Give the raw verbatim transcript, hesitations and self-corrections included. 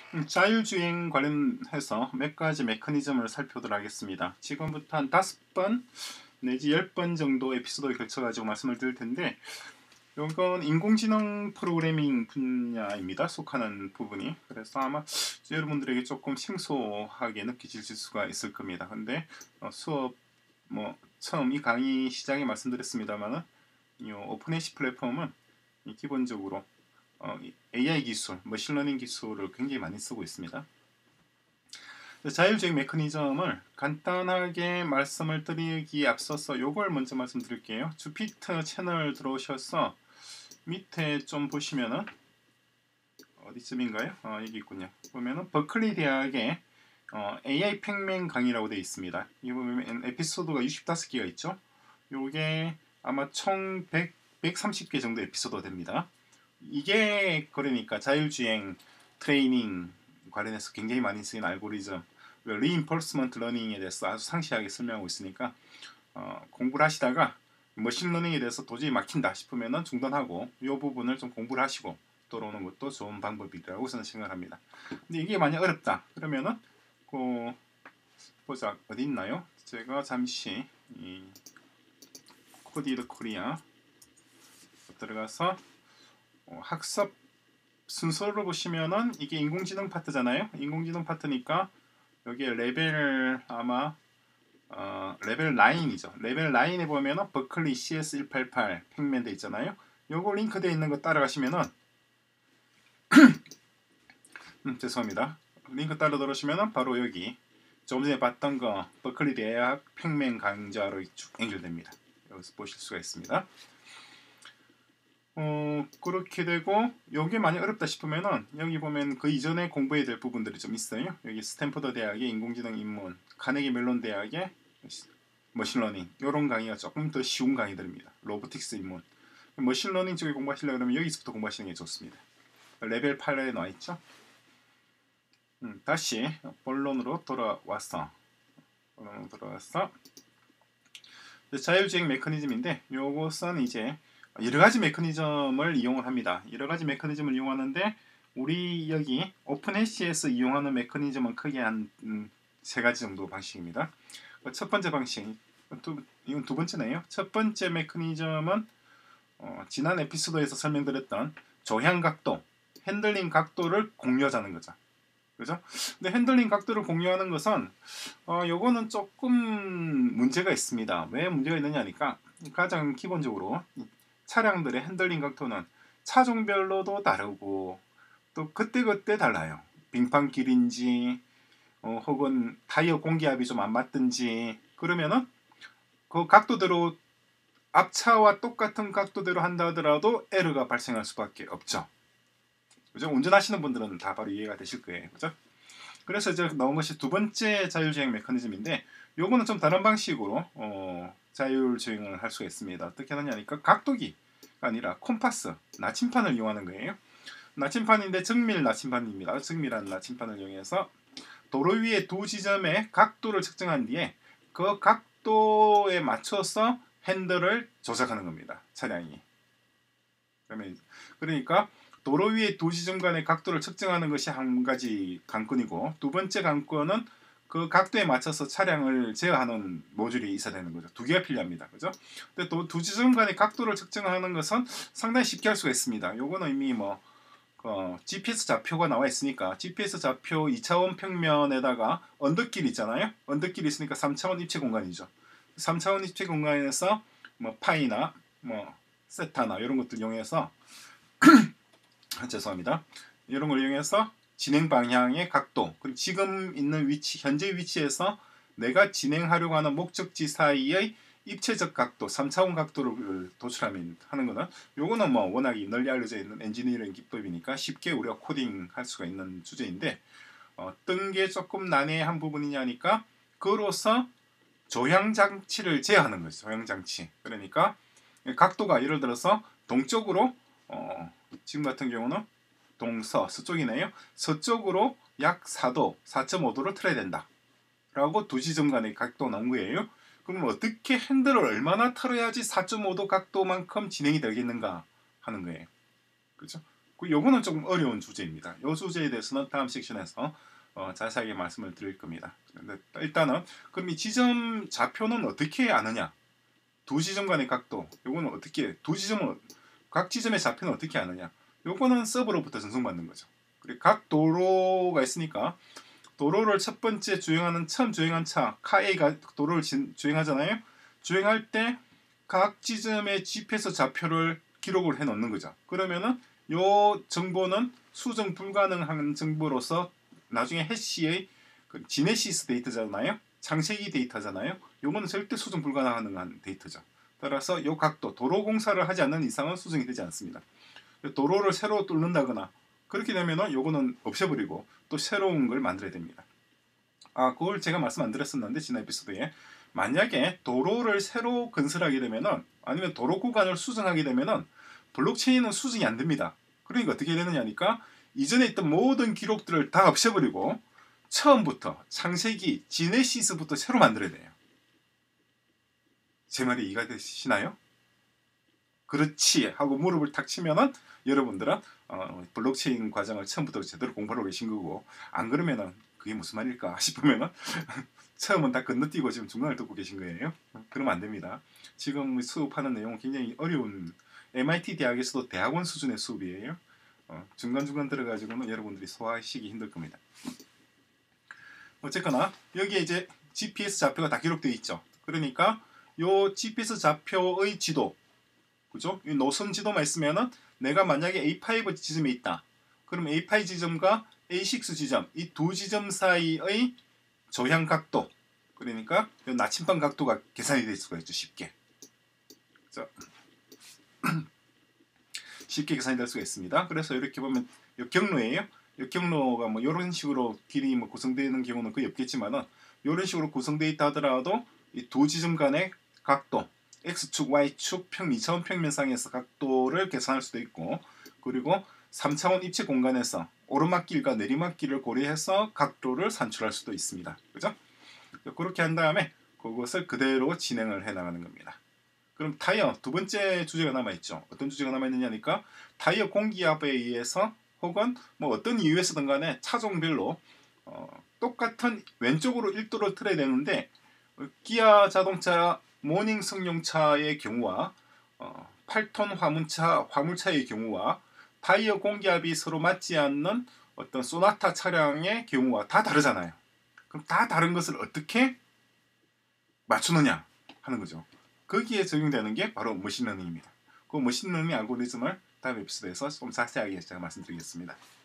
음, 자율주행 관련해서 몇 가지 메커니즘을 살펴보도록 하겠습니다. 지금부터 한 다섯 번 내지 열 번 정도 에피소드에 걸쳐가지고 말씀을 드릴 텐데, 이건 인공지능 프로그래밍 분야입니다. 속하는 부분이. 그래서 아마 여러분들에게 조금 생소하게 느껴질 수가 있을 겁니다. 근데 어, 수업 뭐 처음 이 강의 시장에 말씀드렸습니다만은 이 오픈에이씨 플랫폼은 기본적으로 어, 에이아이 기술, 머신러닝 기술을 굉장히 많이 쓰고 있습니다. 자율주행 메커니즘을 간단하게 말씀을 드리기에 앞서서 이걸 먼저 말씀드릴게요. 주피터 채널 들어오셔서 밑에 좀 보시면은 어디쯤인가요? 어, 여기 있군요. 보면은 버클리 대학의 어, 에이아이 팩맨 강의라고 되어 있습니다. 이 보면 에피소드가 육십오 개가 있죠. 요게 아마 총 백, 백삼십 개 정도 에피소드가 됩니다. 이게 그러니까 자율주행 트레이닝 관련해서 굉장히 많이 쓰인 알고리즘, 리인포스먼트 러닝에 대해서 아주 상세하게 설명하고 있으니까 어, 공부를 하시다가 머신러닝에 대해서 도저히 막힌다 싶으면 중단하고 이 부분을 좀 공부를 하시고 돌아오는 것도 좋은 방법이라고 저는 생각합니다. 근데 이게 만약 어렵다 그러면은 그 보자 어디 있나요? 제가 잠시 이 코디드 코리아 들어가서 어, 학습 순서로 보시면은 이게 인공지능 파트잖아요. 인공지능 파트니까 여기에 레벨 아마 어, 레벨 구이죠. 레벨 구에 보면은 버클리 씨에스 백팔십팔 팩맨 돼 있잖아요. 요거 링크 돼 있는 거 따라가시면은 음, 죄송합니다. 링크 따라 들어오시면은 바로 여기 좀 전에 봤던 거 버클리 대학 팩맨 강좌로 쭉 연결됩니다. 여기서 보실 수가 있습니다. 어, 그렇게 되고 여기 많이 어렵다 싶으면은 여기 보면 그 이전에 공부해야 될 부분들이 좀 있어요. 여기 스탠퍼드 대학의 인공지능 입문, 카네기 멜론 대학의 머신러닝 이런 강의가 조금 더 쉬운 강의들입니다. 로보틱스 입문, 머신러닝 쪽에 공부하시려고 하면 여기서부터 공부하시는 게 좋습니다. 레벨 팔에 나와 있죠. 음, 다시 본론으로 돌아와서 본론으로 돌아와서 자율주행 메커니즘인데 요것은 이제 여러 가지 메커니즘을 이용을 합니다. 여러 가지 메커니즘을 이용하는데 우리 여기 오픈에이씨에서 이용하는 메커니즘은 크게 한 세 가지 정도 방식입니다. 첫 번째 방식, 두, 이건 두 번째네요. 첫 번째 메커니즘은 어, 지난 에피소드에서 설명드렸던 조향 각도, 핸들링 각도를 공유하자는 거죠. 그죠? 근데 핸들링 각도를 공유하는 것은 어, 요거는 조금 문제가 있습니다. 왜 문제가 있느냐니까 가장 기본적으로 차량들의 핸들링 각도는 차종별로도 다르고 또 그때그때 달라요. 빙판 길인지 어, 혹은 타이어 공기압이 좀 안 맞든지 그러면은 그 각도대로 앞차와 똑같은 각도대로 한다 하더라도 에러가 발생할 수밖에 없죠. 그죠? 운전하시는 분들은 다 바로 이해가 되실 거예요. 그죠? 그래서 이제 나온 것이 두 번째 자율주행 메커니즘인데 요거는 좀 다른 방식으로 어, 자율주행을 할 수가 있습니다. 어떻게 하느냐니까 각도기가 아니라 콤파스, 나침판을 이용하는 거예요. 나침판인데 정밀 나침판입니다. 정밀한 나침판을 이용해서 도로 위에 두 지점의 각도를 측정한 뒤에 그 각도에 맞춰서 핸들을 조작하는 겁니다. 차량이. 그러니까 도로 위에 두 지점 간의 각도를 측정하는 것이 한 가지 관건이고 두 번째 관건은 그 각도에 맞춰서 차량을 제어하는 모듈이 있어야 되는 거죠. 두 개가 필요합니다. 그죠? 근데 또 두 지점 간의 각도를 측정하는 것은 상당히 쉽게 할 수가 있습니다. 요거는 이미 뭐 어, 지피에스 좌표가 나와 있으니까 지피에스 좌표 이 차원 평면에다가 언덕길 있잖아요. 언덕길이 있으니까 삼 차원 입체 공간이죠. 삼 차원 입체 공간에서 뭐 파이나 뭐 세타나 이런 것들 이용해서 죄송합니다. 이런 걸 이용해서 진행 방향의 각도, 그리고 지금 있는 위치, 현재 위치에서 내가 진행하려고 하는 목적지 사이의 입체적 각도, 삼 차원 각도를 도출하면 하는 거는 요거는 뭐 워낙 널리 알려져 있는 엔지니어링 기법이니까 쉽게 우리가 코딩할 수가 있는 주제인데 어떤 게 조금 난해한 부분이냐니까 그로서 조향 장치를 제어하는 거죠. 조향 장치. 그러니까 각도가 예를 들어서 동쪽으로 어, 지금 같은 경우는 동서, 서쪽이네요. 서쪽으로 약 사 도, 사 점 오 도를 틀어야 된다. 라고 두 지점 간의 각도가 나온 거예요. 그럼 어떻게 핸들을 얼마나 틀어야지 사 점 오 도 각도만큼 진행이 되겠는가 하는 거예요. 그렇죠? 그 요거는 조금 어려운 주제입니다. 이 주제에 대해서는 다음 섹션에서 어, 자세하게 말씀을 드릴 겁니다. 근데 일단은 그럼 이 지점 좌표는 어떻게 아느냐? 두 지점 간의 각도, 요거는 어떻게 두 지점은 각 지점의 좌표는 어떻게 아느냐? 요거는 서브로부터 전송받는 거죠. 그리고 각 도로가 있으니까 도로를 첫 번째 주행하는 처음 주행한 차 카 A가 도로를 진, 주행하잖아요. 주행할 때 각 지점의 지피에스 좌표를 기록을 해 놓는 거죠. 그러면은 요 정보는 수정 불가능한 정보로서 나중에 해시의 그 지네시스 데이터잖아요. 창세기 데이터잖아요. 요거는 절대 수정 불가능한 데이터죠. 따라서 요 각도, 도로 공사를 하지 않는 이상은 수정이 되지 않습니다. 도로를 새로 뚫는다거나 그렇게 되면은 요거는 없애버리고 또 새로운 걸 만들어야 됩니다. 아, 그걸 제가 말씀 안 드렸었는데 지난 에피소드에 만약에 도로를 새로 건설하게 되면은 아니면 도로 구간을 수정하게 되면은 블록체인은 수정이 안 됩니다. 그러니까 어떻게 되느냐니까 이전에 있던 모든 기록들을 다 없애버리고 처음부터 창세기 지네시스부터 새로 만들어야 돼요. 제 말이 이해가 되시나요? 그렇지 하고 무릎을 탁 치면은 여러분들은 어, 블록체인 과정을 처음부터 제대로 공부하고 계신 거고, 안 그러면은 그게 무슨 말일까 싶으면은 처음은 다 건너뛰고 지금 중간을 듣고 계신 거예요. 그러면 안 됩니다. 지금 수업하는 내용은 굉장히 어려운 엠아이티 대학에서도 대학원 수준의 수업이에요. 어, 중간중간 들어가지고는 여러분들이 소화하시기 힘들 겁니다. 어쨌거나 여기에 이제 지피에스 좌표가 다 기록되어 있죠. 그러니까 요 지피에스 좌표의 지도, 그죠? 이 노선 지도만 있으면은 내가 만약에 에이 파이브 지점에 있다. 그럼 에이 파이브 지점과 에이 식스 지점, 이 두 지점 사이의 조향 각도, 그러니까 나침반 각도가 계산이 될 수가 있죠. 쉽게. 자, 쉽게 계산이 될 수가 있습니다. 그래서 이렇게 보면 이 경로예요. 이 경로가 뭐 이런 식으로 길이 뭐 구성되는 경우는 거의 없겠지만은 이런 식으로 구성되어 있다 하더라도 이 두 지점 간의 각도, X축, Y축, 평 이 차원 평면상에서 각도를 계산할 수도 있고, 그리고 삼 차원 입체 공간에서 오르막길과 내리막길을 고려해서 각도를 산출할 수도 있습니다. 그죠? 그렇게 한 다음에 그것을 그대로 진행을 해 나가는 겁니다. 그럼 타이어 두 번째 주제가 남아있죠. 어떤 주제가 남아있느냐니까 타이어 공기압에 의해서 혹은 뭐 어떤 이유에서든 간에 차종별로 어, 똑같은 왼쪽으로 일 도를 틀어야 되는데 기아 자동차 모닝 승용차의 경우와 어, 팔 톤 화물차, 화물차의 경우와 타이어 공기압이 서로 맞지 않는 어떤 소나타 차량의 경우와 다 다르잖아요. 그럼 다 다른 것을 어떻게 맞추느냐 하는 거죠. 거기에 적용되는 게 바로 머신러닝입니다. 그 머신러닝 알고리즘을 다음 에피소드에서 좀 자세하게 제가 말씀드리겠습니다.